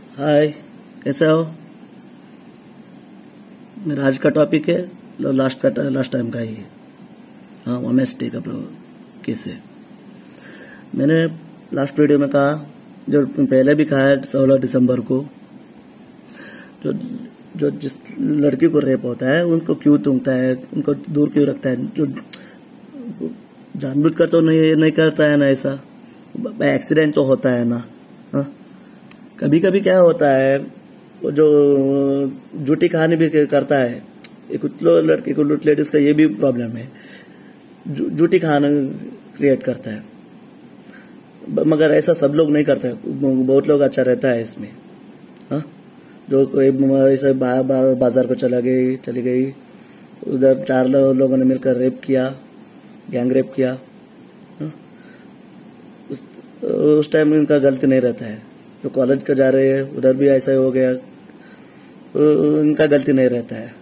हाय, कैसे हो? मेरा आज का टॉपिक है लास्ट टाइम का ही है। हाँ, वेडनेसडे का केस है। मैंने लास्ट वीडियो में कहा, जो पहले भी कहा है, 16 दिसंबर को जो जिस लड़की को रेप होता है उनको क्यों टूंगता है, उनको दूर क्यों रखता है? जो जानबूझकर तो नहीं करता है ना, ऐसा एक्सीडेंट तो होता है ना। हाँ, कभी कभी क्या होता है, वो जो झूठी कहानी भी करता है, एक लड़की को लेडीज का ये भी प्रॉब्लम है, झूठी कहानी क्रिएट करता है। मगर ऐसा सब लोग नहीं करते, बहुत लोग अच्छा रहता है इसमें। हाँ, जो कोई ऐसे बाजार को चली गई, उधर 4 लोगों ने मिलकर रेप किया, गैंग रेप किया। हाँ? उस टाइम इनका गलती नहीं रहता है। जो कॉलेज का जा रहे हैं उधर भी ऐसा ही हो गया, इनका गलती नहीं रहता है।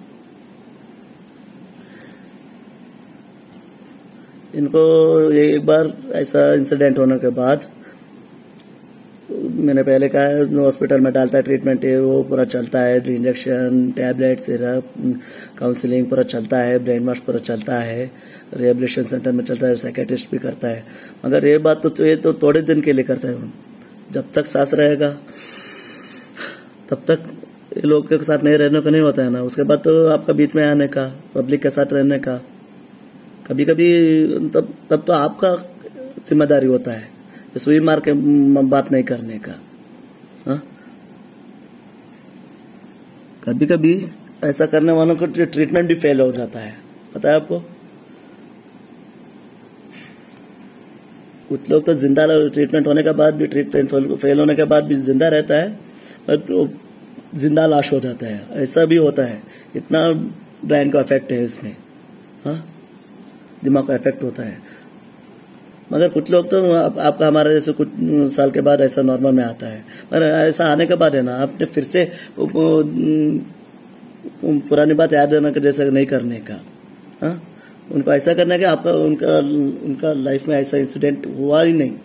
इनको एक बार ऐसा इंसिडेंट होने के बाद, मैंने पहले कहा है, हॉस्पिटल में डालता है, ट्रीटमेंट है वो पूरा चलता है, इंजेक्शन, टैबलेट, सिरप, काउंसलिंग पूरा चलता है, ब्रेन वॉश पूरा चलता है, रिहेबिलिटेशन सेंटर में चलता है, साइकेट्रिस्ट भी करता है। मगर ये बात तो ये तो थोड़े दिन के लिए करता है। जब तक सांस रहेगा तब तक ये लोग के साथ नहीं रहने का नहीं होता है ना। उसके बाद तो आपका बीच में आने का, पब्लिक के साथ रहने का, कभी कभी तब तो आपका जिम्मेदारी होता है सुई मार के बात नहीं करने का। हाँ? कभी कभी ऐसा करने वालों को ट्रीटमेंट भी फेल हो जाता है, पता है आपको? कुछ लोग तो जिंदा, ट्रीटमेंट होने के बाद भी, ट्रीटमेंट फेल होने के बाद भी जिंदा रहता है, और जिंदा लाश हो जाता है। ऐसा भी होता है। इतना ब्रेन का इफेक्ट है इसमें। हाँ, दिमाग का इफेक्ट होता है। मगर कुछ लोग तो आपका हमारे जैसे कुछ साल के बाद ऐसा नॉर्मल में आता है। मगर ऐसा आने के बाद है ना, आपने फिर से पुरानी बात याद रहना के जैसे नहीं करने का। हाँ, उनको ऐसा करना है कि आपका उनका लाइफ में ऐसा इंसिडेंट हुआ ही नहीं,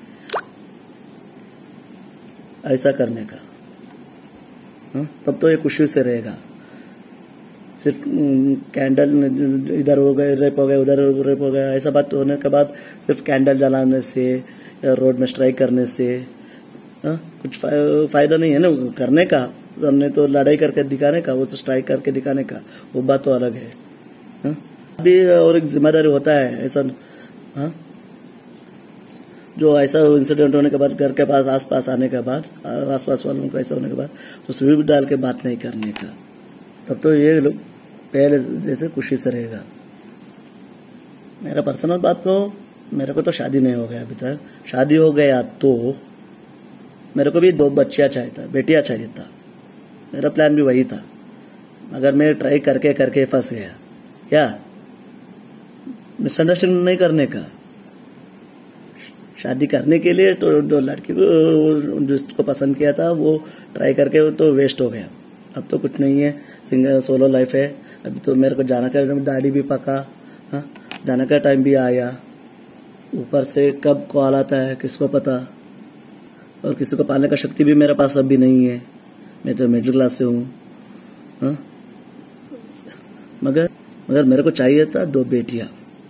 ऐसा करने का। हाँ, तब तो ये खुशी से रहेगा। सिर्फ कैंडल, इधर हो गए रेप हो गए, उधर रेप हो गया, ऐसा बात होने के बाद सिर्फ कैंडल जलाने से या रोड में स्ट्राइक करने से कुछ फायदा नहीं है ना करने का। हमने तो लड़ाई करके दिखाने का, वो तो स्ट्राइक करके दिखाने का, वो बात तो अलग है। हाँ? अभी और एक जिम्मेदारी होता है ऐसा। हाँ, जो ऐसा इंसिडेंट होने के बाद, घर के पास आसपास आने के बाद, आसपास वालों को ऐसा होने के बाद, तो स्वीप डाल के बात नहीं करने का। तब तो ये लोग पहले जैसे खुशी से रहेगा। मेरा पर्सनल बात तो, मेरे को तो शादी नहीं हो गया अभी तक। शादी हो गया तो मेरे को भी 2 बच्चियां चाहिए था, बेटियां चाहिए था। मेरा प्लान भी वही था, मगर मैं ट्राई करके करके फंस गया। क्या? मिसअंडरस्टैंडिंग नहीं करने का। शादी करने के लिए तो लड़की को जिसको पसंद किया था वो ट्राई करके तो वेस्ट हो गया। अब तो कुछ नहीं है, सिंगल सोलो लाइफ है। अभी तो मेरे को जाना का, दाढ़ी भी पका। हाँ, जाने का टाइम भी आया। ऊपर से कब कॉल आता है किसको पता। और किसी को पालने का शक्ति भी मेरे पास अभी नहीं है। मैं तो मिडिल क्लास से हूँ। हाँ? मगर मेरे को चाहिए था 2 बेटियां।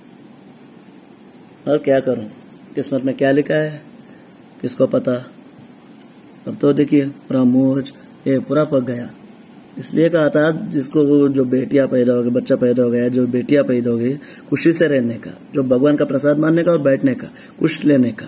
और क्या करूं, किस्मत में क्या लिखा है किसको पता। अब तो देखिए पूरा मोज ये पूरा पक गया। इसलिए कहा था, जिसको जो बेटियां पैदा हो गई, बच्चा पैदा हो गया, जो बेटियां पैदा हो गई, खुशी से रहने का, जो भगवान का प्रसाद मानने का और बैठने का, कुछ लेने का।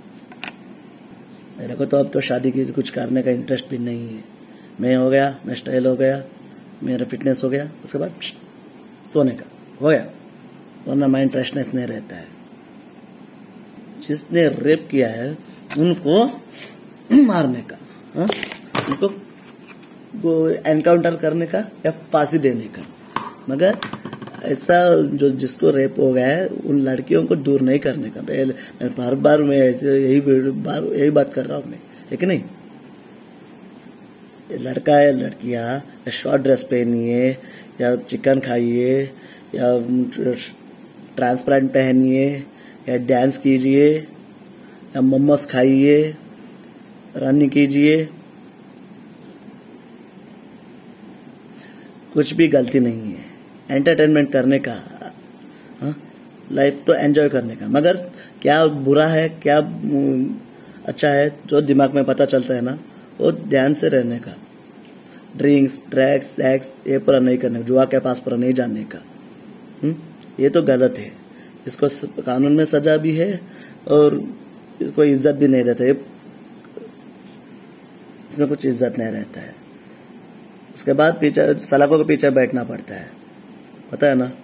मेरे को तो अब तो शादी की कुछ करने का इंटरेस्ट भी नहीं है। मैं हो गया, मैं स्टाइल हो गया, मेरा फिटनेस हो गया, उसके बाद सोने का हो गया, वरना माइंड फ्रेशनेस नहीं रहता है। जिसने रेप किया है उनको मारने का, हाँ? उनको एनकाउंटर करने का या फांसी देने का। मगर ऐसा जो जिसको रेप हो गया है उन लड़कियों को दूर नहीं करने का। पहले मैं बार बार मैं ऐसे यही बात कर रहा हूँ मैं, है कि नहीं? लड़का है, लड़कियां शॉर्ट ड्रेस पहनिए या चिकन खाइए या ट्रांसपेरेंट पहनिए या डांस कीजिए या मोमोज खाइए, रनिंग कीजिए, कुछ भी गलती नहीं है, एंटरटेनमेंट करने का, लाइफ तो एंजॉय करने का। मगर क्या बुरा है क्या अच्छा है जो दिमाग में पता चलता है ना, वो ध्यान से रहने का। ड्रिंक्स ड्रग्स सेक्स ये पूरा नहीं करने का, जुआ के पास पूरा नहीं जानने का। ये तो गलत है, इसको कानून में सजा भी है और इसको इज्जत भी नहीं रहता है, इसमें कुछ इज्जत नहीं रहता है। उसके बाद पीछे सलाखों के पीछे बैठना पड़ता है, पता है ना।